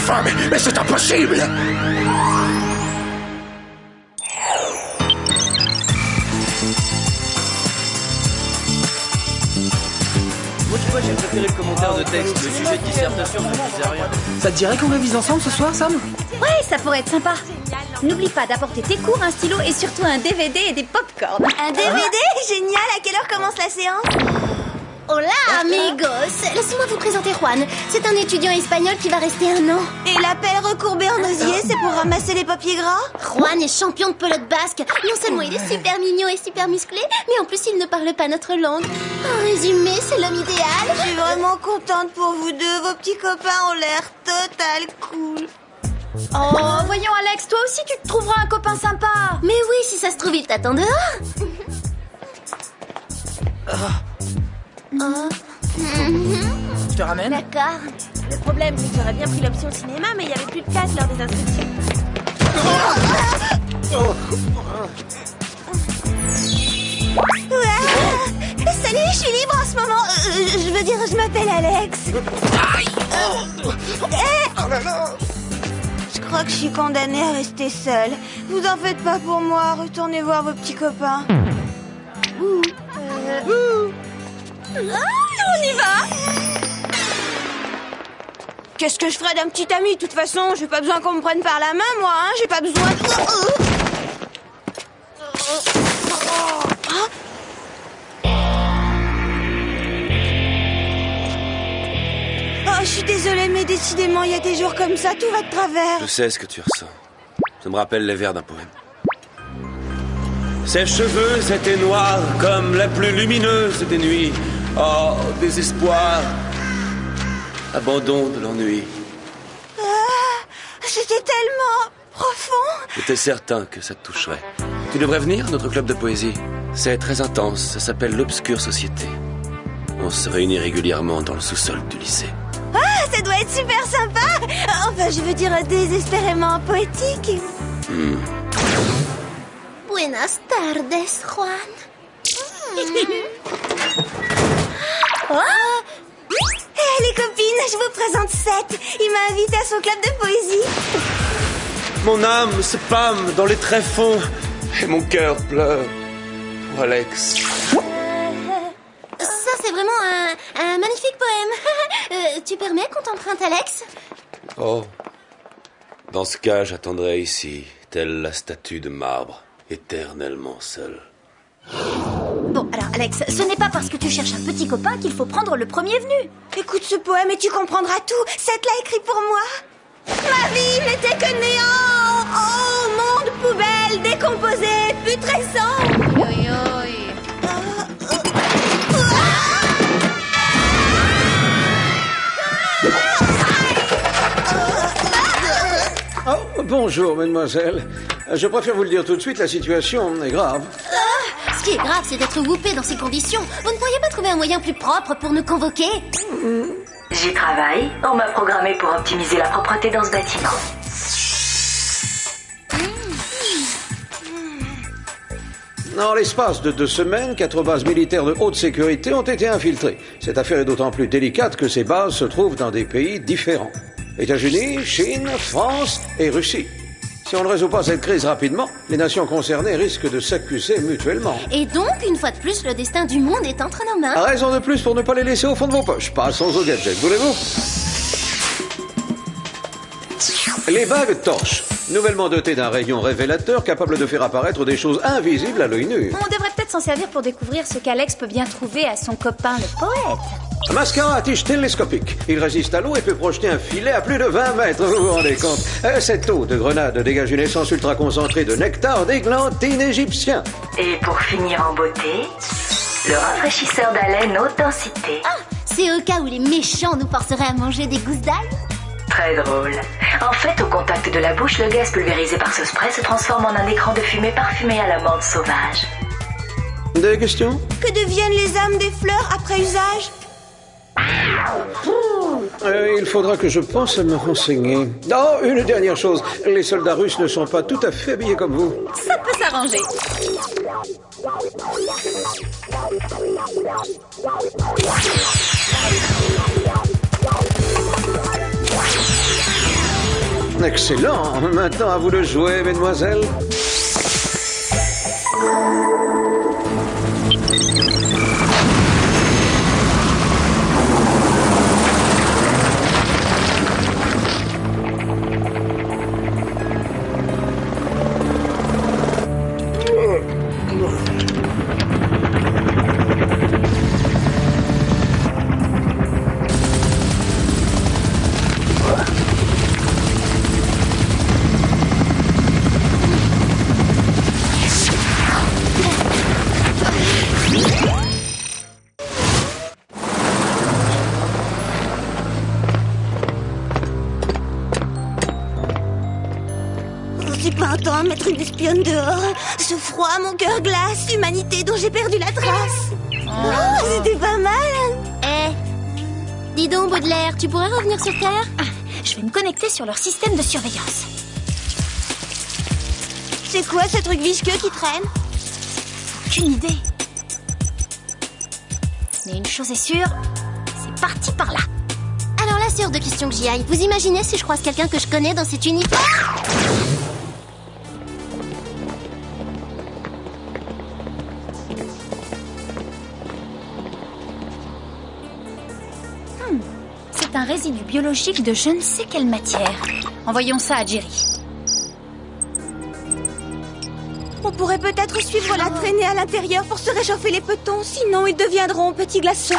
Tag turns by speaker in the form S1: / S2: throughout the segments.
S1: enfin, mais c'est impossible!
S2: Moi, tu vois, j'ai préféré le commentaire de texte. Le sujet de dissertation, ça ne disait rien.
S3: Ça te dirait qu'on révise ensemble ce soir, Sam?
S4: Ouais, ça pourrait être sympa. N'oublie pas d'apporter tes cours, un stylo et surtout un DVD et des pop-corn.
S5: Un DVD? Génial! À quelle heure commence la séance?
S6: Hola, amigos! Laissez-moi vous présenter Juan. C'est un étudiant espagnol qui va rester 1 an.
S5: Et la pelle recourbée en osier, c'est pour ramasser les papiers gras?
S6: Juan est champion de pelote basque. Non seulement il est super mignon et super musclé, mais en plus il ne parle pas notre langue. En résumé, c'est l'homme idéal.
S5: Je suis vraiment contente pour vous deux. Vos petits copains ont l'air total cool.
S4: Oh, voyons Alex, toi aussi tu te trouveras un copain sympa.
S6: Mais oui, si ça se trouve, il t'attend dehors.
S3: Je te ramène?
S6: D'accord.
S5: Le problème, c'est que j'aurais bien pris l'option cinéma, mais il n'y avait plus de place lors des inscriptions. Salut, je suis libre en ce moment. Je veux dire, je m'appelle Alex. Je crois que je suis condamnée à rester seule. Vous en faites pas pour moi. Retournez voir vos petits copains.
S4: On y va.
S5: Qu'est-ce que je ferais d'un petit ami? De toute façon, j'ai pas besoin qu'on me prenne par la main, moi, hein. J'ai pas besoin de... Oh, je suis désolée, mais décidément, il y a des jours comme ça, tout va de travers.
S7: Je sais ce que tu ressens. Ça me rappelle les vers d'un poème. Ses cheveux étaient noirs comme la plus lumineuse des nuits. Oh, désespoir, abandon de l'ennui.
S5: Ah, c'était tellement profond.
S7: J'étais certain que ça te toucherait. Tu devrais venir à notre club de poésie. C'est très intense, ça s'appelle l'Obscure Société. On se réunit régulièrement dans le sous-sol du lycée.
S5: Ah, ça doit être super sympa. Enfin, je veux dire désespérément poétique.
S6: Buenas tardes, Juan.
S5: Hé, les copines, je vous présente Seth. Il m'a invité à son club de poésie.
S7: Mon âme se pâme dans les tréfonds et mon cœur pleure pour Alex.
S6: Ça, c'est vraiment un magnifique poème. Tu permets qu'on t'emprunte, Alex?
S7: Oh, dans ce cas, j'attendrai ici, telle la statue de marbre, éternellement seule.
S4: Bon, alors Alex, ce n'est pas parce que tu cherches un petit copain qu'il faut prendre le premier venu.
S5: Écoute ce poème et tu comprendras tout. Seth l'a écrit pour moi. Ma vie n'était que néant. Oh, monde poubelle, décomposé, putrescent.
S8: Oh, bonjour, mademoiselle. Je préfère vous le dire tout de suite, la situation est grave.
S6: Ce qui est grave, c'est d'être whoopé dans ces conditions. Vous ne pourriez pas trouver un moyen plus propre pour nous convoquer?
S9: J'y travaille. On m'a programmé pour optimiser la propreté dans ce bâtiment.
S8: En l'espace de 2 semaines, 4 bases militaires de haute sécurité ont été infiltrées. Cette affaire est d'autant plus délicate que ces bases se trouvent dans des pays différents. États-Unis, Chine, France et Russie. Si on ne résout pas cette crise rapidement, les nations concernées risquent de s'accuser mutuellement.
S6: Et donc, une fois de plus, le destin du monde est entre nos mains.
S8: Raison de plus pour ne pas les laisser au fond de vos poches. Passons au gadget, voulez-vous? Les bagues torches. Nouvellement dotées d'un rayon révélateur capable de faire apparaître des choses invisibles à l'œil nu.
S4: On devrait peut-être s'en servir pour découvrir ce qu'Alex peut bien trouver à son copain le poète.
S8: Mascara à tige télescopique. Il résiste à l'eau et peut projeter un filet à plus de 20 mètres, vous vous rendez compte? Cette eau de grenade dégage une essence ultra concentrée de nectar d'églantine égyptien.
S9: Et pour finir en beauté, le rafraîchisseur d'haleine haute densité.
S6: Ah, c'est au cas où les méchants nous forceraient à manger des gousses d'ail?
S9: Très drôle. En fait, au contact de la bouche, le gaz pulvérisé par ce spray se transforme en un écran de fumée parfumé à la menthe sauvage.
S8: Des questions?
S5: Que deviennent les âmes des fleurs après usage?
S8: Il faudra que je pense à me renseigner. Oh, une dernière chose. Les soldats russes ne sont pas tout à fait habillés comme vous.
S4: Ça peut s'arranger.
S8: Excellent. Maintenant, à vous de jouer, mesdemoiselles.
S5: C'est pas un temps à mettre une espionne dehors. Ce froid, mon cœur glace, humanité dont j'ai perdu la trace. Oh, c'était pas mal.
S6: Dis donc, Baudelaire, tu pourrais revenir sur Terre?
S4: Je vais me connecter sur leur système de surveillance.
S5: C'est quoi ce truc visqueux qui traîne?
S4: Aucune idée. Mais une chose est sûre, c'est parti par là.
S6: Alors là, c'est hors de question que j'y aille. Vous imaginez si je croise quelqu'un que je connais dans cet univers?
S4: C'est un résidu biologique de je ne sais quelle matière. Envoyons ça à Jerry.
S5: On pourrait peut-être suivre la traînée à l'intérieur pour se réchauffer les petons, sinon ils deviendront petits glaçons.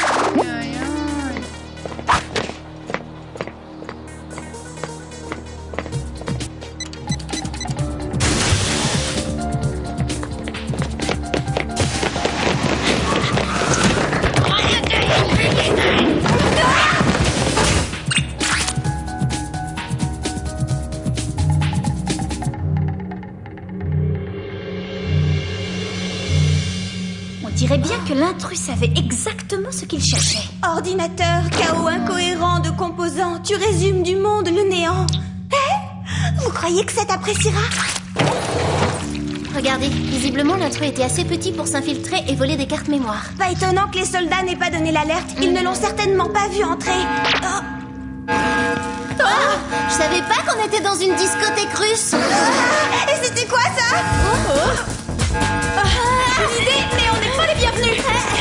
S4: On dirait bien que l'intrus savait exactement ce qu'il cherchait.
S5: Ordinateur, chaos incohérent de composants, tu résumes du monde le néant. Vous croyez que ça t'appréciera?
S6: Regardez, visiblement l'intrus était assez petit pour s'infiltrer et voler des cartes mémoire.
S5: Pas étonnant que les soldats n'aient pas donné l'alerte. Ils ne l'ont certainement pas vu entrer.
S6: Je savais pas qu'on était dans une discothèque russe.
S5: Et c'était quoi ça?
S4: Une idée, mais on n'est pas les bienvenus.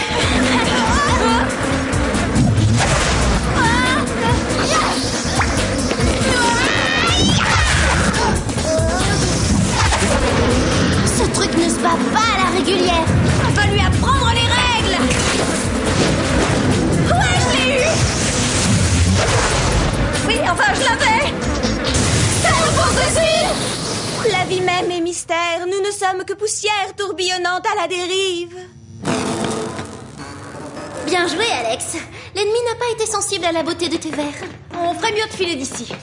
S6: Ce truc ne se bat pas à la régulière.
S4: On va lui apprendre les règles. Ouais, je l'ai eu. Oui, enfin, je l'avais. Ça repose dessus.
S5: La vie même est mystère. Nous ne sommes que poussière tourbillonnante à la dérive.
S6: Bien joué, Alex. L'ennemi n'a pas été sensible à la beauté de tes vers.
S4: On ferait mieux de filer d'ici.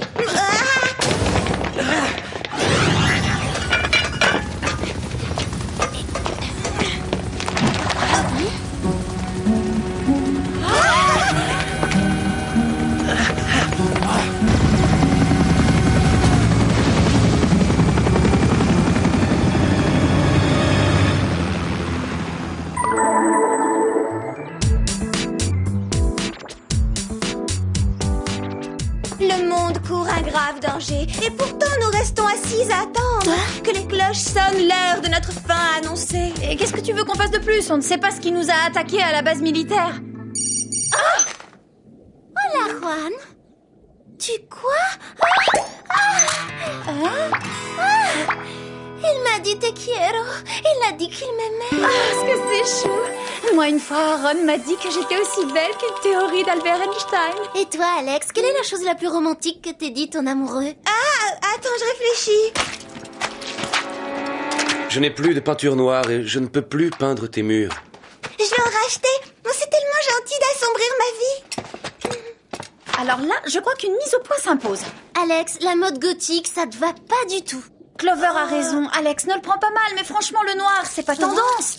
S5: Le monde court un grave danger. Et pourtant nous restons assis à attendre que les cloches sonnent l'heure de notre fin annoncée.
S4: Et qu'est-ce que tu veux qu'on fasse de plus? On ne sait pas ce qui nous a attaqués à la base militaire.
S6: Hola, Juan. Tu quoi? Il m'a dit te quiero. Il a dit qu'il m'aimait.
S4: Est-ce que c'est chou? Moi, une fois, Ron m'a dit que j'étais aussi belle qu'une théorie d'Albert Einstein.
S6: Et toi, Alex, quelle est la chose la plus romantique que t'ait dit ton amoureux?
S5: Attends, je réfléchis.
S7: Je n'ai plus de peinture noire et je ne peux plus peindre tes murs.
S5: Je vais en racheter. C'est tellement gentil d'assombrir ma vie.
S4: Alors là, je crois qu'une mise au point s'impose.
S6: Alex, la mode gothique, ça te va pas du tout.
S4: Clover a raison. Alex ne le prend pas mal, mais franchement, le noir, c'est pas tendance.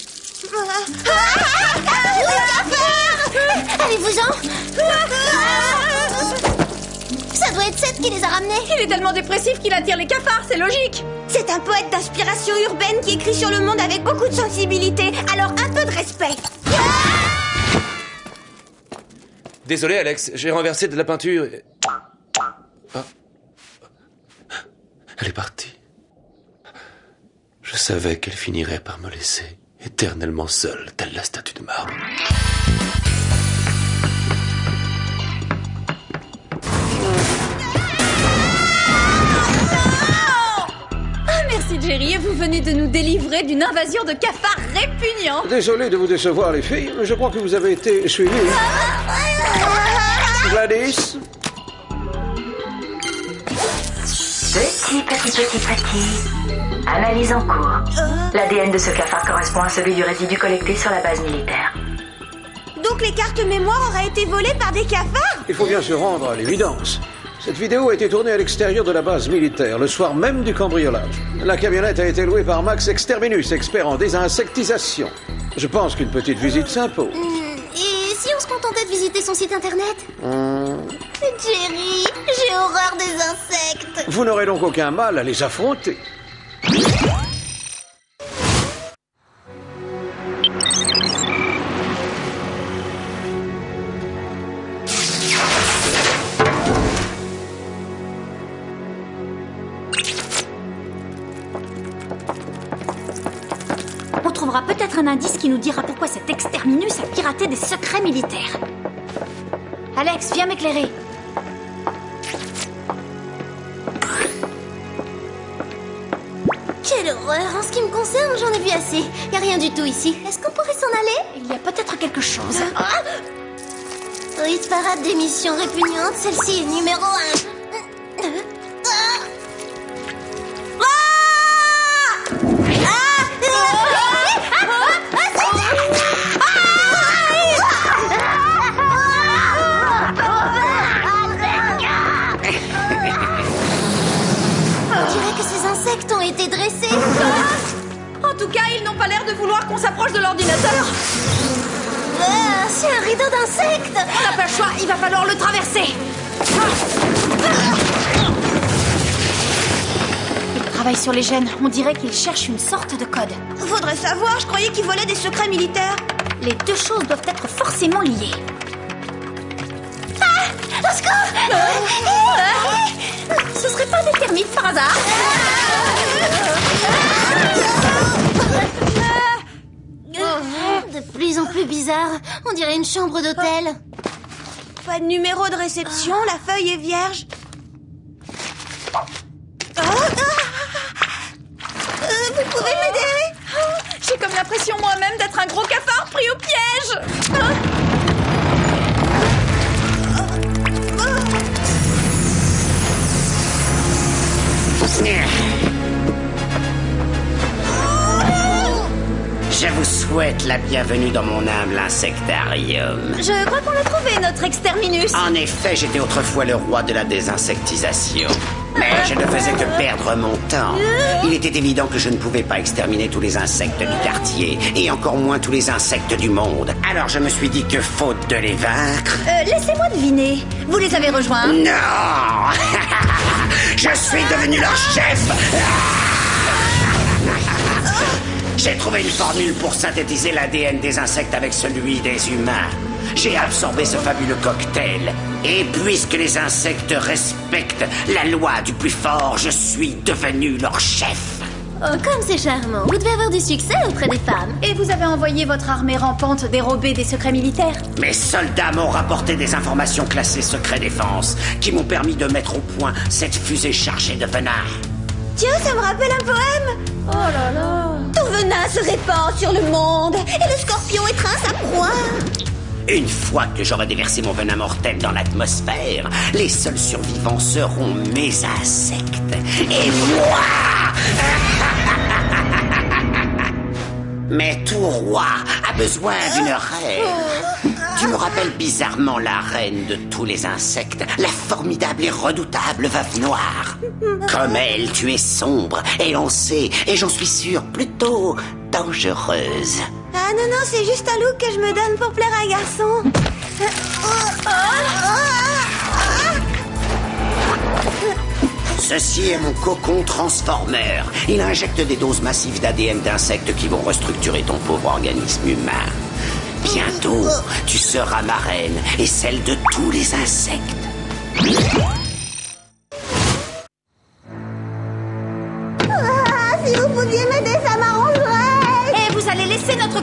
S6: Allez-vous-en. Ça doit être Seth qui les a ramenés.
S4: Il est tellement dépressif qu'il attire les cafards, c'est logique.
S5: C'est un poète d'inspiration urbaine qui écrit sur le monde avec beaucoup de sensibilité. Alors un peu de respect.
S7: Désolé, Alex, j'ai renversé de la peinture. Elle est partie. Je savais qu'elle finirait par me laisser éternellement seule, telle la statue de marbre.
S4: Merci Jerry, et vous venez de nous délivrer d'une invasion de cafards répugnants.
S8: Désolé de vous décevoir, les filles, mais je crois que vous avez été suivies. Gladys?
S9: Petit. Analyse en cours. L'ADN de ce cafard correspond à celui du résidu collecté sur la base militaire.
S5: Donc les cartes mémoire auraient été volées par des cafards?
S8: Il faut bien se rendre à l'évidence. Cette vidéo a été tournée à l'extérieur de la base militaire, le soir même du cambriolage. La camionnette a été louée par Max Exterminus, expert en désinsectisation. Je pense qu'une petite visite s'impose.
S6: Et si on se contentait de visiter son site internet? Jerry, j'ai horreur des insectes.
S8: Vous n'aurez donc aucun mal à les affronter.
S4: On trouvera peut-être un indice qui nous dira pourquoi cet exterminus a piraté des secrets militaires. Alex, viens m'éclairer.
S6: Quelle horreur. En ce qui me concerne, j'en ai vu assez. Y a rien du tout ici. Est-ce qu'on pourrait s'en aller?
S4: Il y a peut-être quelque chose.
S6: Hit parade d'émissions répugnantes. Celle-ci est numéro 1. Ont été dressés.
S4: En tout cas, ils n'ont pas l'air de vouloir qu'on s'approche de l'ordinateur.
S6: C'est un rideau d'insectes.
S4: On n'a pas le choix, il va falloir le traverser. Ils travaillent sur les gènes. On dirait qu'ils cherchent une sorte de code.
S5: Faudrait savoir, je croyais qu'ils volaient des secrets militaires.
S4: Les deux choses doivent être forcément liées.
S6: Au secours!
S4: Ce serait pas des termites par hasard?
S6: De plus en plus bizarre. On dirait une chambre d'hôtel.
S5: Pas de numéro de réception, la feuille est vierge. Vous pouvez m'aider?
S4: J'ai comme l'impression moi-même d'être un gros cafard pris au piège.
S1: Je vous souhaite la bienvenue dans mon humble insectarium.
S4: Je crois qu'on l'a trouvé, notre exterminus.
S1: En effet, j'étais autrefois le roi de la désinsectisation. Mais je ne faisais que perdre mon temps. Il était évident que je ne pouvais pas exterminer tous les insectes du quartier, et encore moins tous les insectes du monde. Alors je me suis dit que, faute de les vaincre...
S4: Laissez-moi deviner. Vous les avez rejoints?
S1: Non. Je suis devenu leur chef. J'ai trouvé une formule pour synthétiser l'ADN des insectes avec celui des humains. J'ai absorbé ce fabuleux cocktail. Et puisque les insectes respectent la loi du plus fort, je suis devenu leur chef.
S6: Oh, comme c'est charmant. Vous devez avoir du succès auprès des femmes.
S4: Et vous avez envoyé votre armée rampante dérober des secrets militaires?
S1: Mes soldats m'ont rapporté des informations classées secret défense qui m'ont permis de mettre au point cette fusée chargée de venin.
S5: Tiens, ça me rappelle un poème.
S4: Oh là là.
S5: Ton venin se répand sur le monde et le scorpion étreint sa proie.
S1: Une fois que j'aurai déversé mon venin mortel dans l'atmosphère, les seuls survivants seront mes insectes. Et moi! Mais tout roi a besoin d'une reine. Tu me rappelles bizarrement la reine de tous les insectes, la formidable et redoutable Veuve Noire. Comme elle, tu es sombre, et on sait, et j'en suis sûr, plutôt dangereuse.
S5: Ah non, non, c'est juste un look que je me donne pour plaire à un garçon.
S1: Ceci est mon cocon transformeur. Il injecte des doses massives d'ADN d'insectes qui vont restructurer ton pauvre organisme humain. Bientôt, tu seras ma reine et celle de tous les insectes.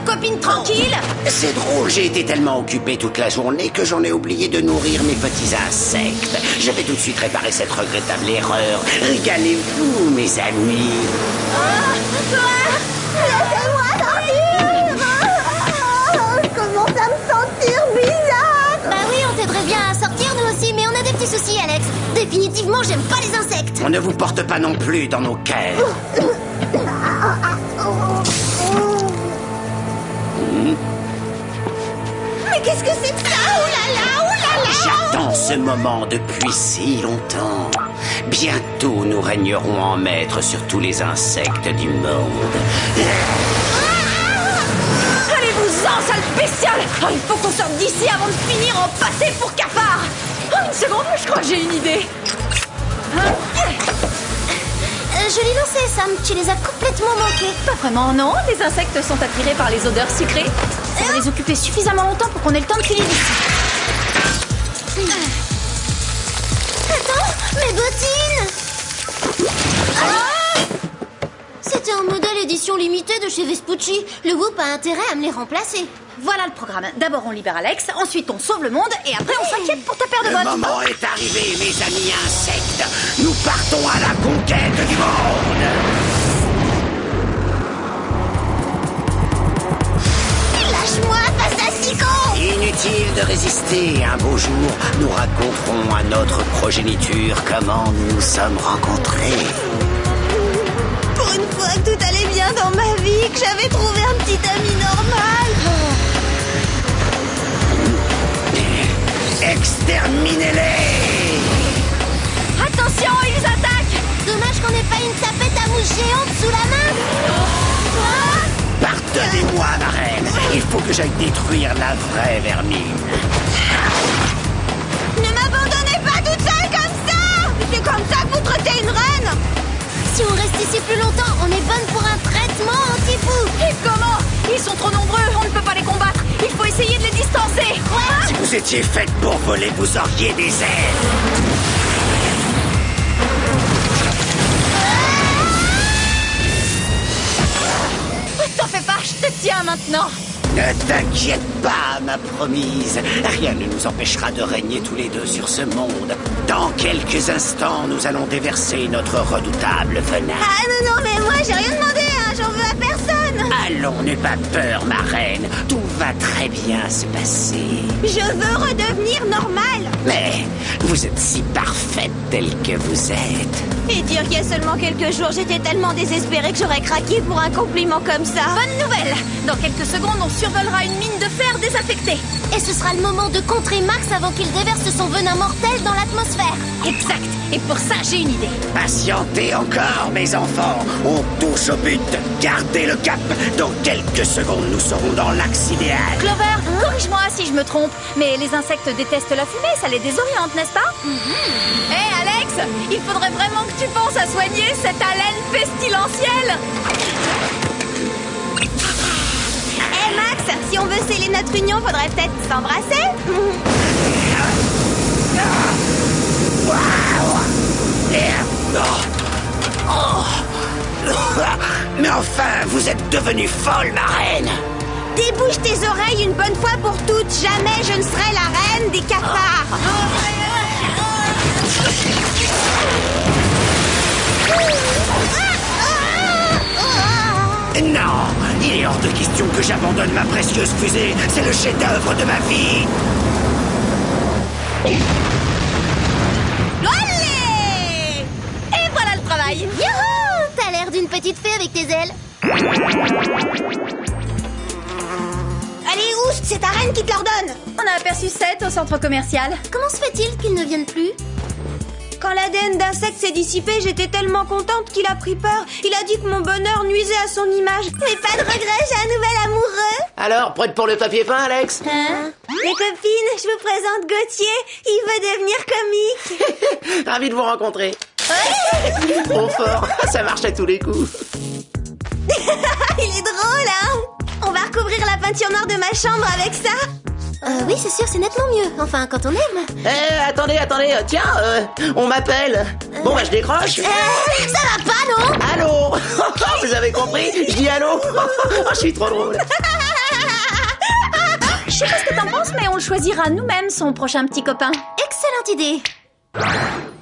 S4: copine tranquille.
S1: C'est drôle, j'ai été tellement occupé toute la journée que j'en ai oublié de nourrir mes petits insectes. Je vais tout de suite réparer cette regrettable erreur. Régalez-vous, mes amis.
S5: Laissez-moi sortir. Je commence à me sentir bizarre.
S6: Bah oui, on t'aiderait bien à sortir nous aussi, mais on a des petits soucis, Alex. Définitivement, j'aime pas les insectes.
S1: On ne vous porte pas non plus dans nos cœurs.
S5: Mais qu'est-ce que c'est que ça? Oh là là, oh là là.
S1: J'attends ce moment depuis si longtemps. Bientôt, nous régnerons en maître sur tous les insectes du monde.
S4: Allez-vous-en, sale bestiole. Oh, il faut qu'on sorte d'ici avant de finir en pâté pour cafard. Oh, une seconde, je crois que j'ai une idée.
S6: Je l'ai lancé, Sam. Tu les as complètement manqués.
S4: Pas vraiment, non. Les insectes sont attirés par les odeurs sucrées. Ça va les occuper suffisamment longtemps pour qu'on ait le temps de filer d'ici.
S6: Attends, mes bottines. C'était un modèle édition limitée de chez Vespucci. Le Whoop a intérêt à me les remplacer.
S4: Voilà le programme. D'abord, on libère Alex, ensuite, on sauve le monde, et après, on s'inquiète pour ta paire de
S1: Le
S4: bottes.
S1: moment est arrivé, mes amis insectes. Nous partons à la conquête du monde.
S6: Lâche-moi face à six cons.
S1: Inutile de résister. Un beau jour, nous raconterons à notre progéniture comment nous nous sommes rencontrés.
S5: Pour une fois que tout allait bien dans ma vie, que j'avais trouvé un petit ami normal.
S1: Exterminez-les!
S4: Attention, ils attaquent.
S6: Dommage qu'on n'ait pas une tapette à mouche géante sous la main.
S1: Pardonnez-moi, ma reine. Il faut que j'aille détruire la vraie vermine.
S5: Ne m'abandonnez pas toute seule comme ça. C'est comme ça que vous traitez une reine.
S6: Si on reste ici plus longtemps, on est bonne pour un traitement anti-fou.
S4: Et comment? Ils sont trop nombreux, on ne peut pas les combattre. Il faut essayer de les distancer.
S1: Si vous étiez faite pour voler, vous auriez des ailes.
S4: T'en fais pas, je te tiens maintenant.
S1: Ne t'inquiète pas, ma promise. Rien ne nous empêchera de régner tous les deux sur ce monde. Dans quelques instants, nous allons déverser notre redoutable venin.
S5: Ah non, non, mais moi j'ai rien demandé, hein. J'en veux à personne.
S1: Allons, n'aie pas peur, ma reine. Tout va très bien se passer.
S5: Je veux redevenir normale.
S1: Mais vous êtes si parfaite telle que vous êtes.
S5: Et dire qu'il y a seulement quelques jours, j'étais tellement désespérée que j'aurais craqué pour un compliment comme ça.
S4: Bonne nouvelle. Dans quelques secondes, on survolera une mine de fer désaffectée.
S6: Et ce sera le moment de contrer Max avant qu'il déverse son venin mortel dans l'atmosphère.
S4: Exact. Et pour ça, j'ai une idée.
S1: Patientez encore, mes enfants. On touche au but. Gardez le cap. Dans quelques secondes, nous serons dans l'axe idéal.
S4: Clover, corrige-moi si je me trompe, mais les insectes détestent la fumée, ça les désoriente, n'est-ce pas? Hé, Alex, il faudrait vraiment que tu penses à soigner cette haleine pestilentielle.
S5: Hé Max, si on veut sceller notre union, faudrait peut-être s'embrasser.
S1: Mais enfin, vous êtes devenue folle, ma reine.
S5: Débouche tes oreilles une bonne fois pour toutes. Jamais je ne serai la reine des cafards.
S1: Non, il est hors de question que j'abandonne ma précieuse fusée. C'est le chef-d'œuvre de ma vie.
S5: Allez!
S4: Et voilà le travail.
S6: Youhou! T'as l'air d'une petite fée avec tes ailes.
S5: Allez, oust, c'est ta reine qui te l'ordonne.
S4: On a aperçu Seth au centre commercial.
S6: Comment se fait-il qu'ils ne viennent plus?
S5: Quand l'ADN d'insecte s'est dissipé, j'étais tellement contente qu'il a pris peur. Il a dit que mon bonheur nuisait à son image. Mais pas de regret, j'ai un nouvel amoureux.
S2: Alors, prête pour le papier peint, Alex?
S5: Les copines, je vous présente Gauthier. Il veut devenir comique.
S2: Ravi de vous rencontrer. Trop fort, ça marche à tous les coups.
S5: Il est drôle, hein? On va recouvrir la peinture noire de ma chambre avec ça.
S6: Oui, c'est sûr, c'est nettement mieux. Enfin, quand on aime.
S2: Attendez, tiens, on m'appelle. Bon, bah, je décroche.
S6: Ça va pas, non?
S2: Allô? Vous avez compris? Je dis allô? Je suis trop drôle.
S4: Je sais pas ce que t'en penses, mais on le choisira nous-mêmes, son prochain petit copain.
S6: Excellente idée.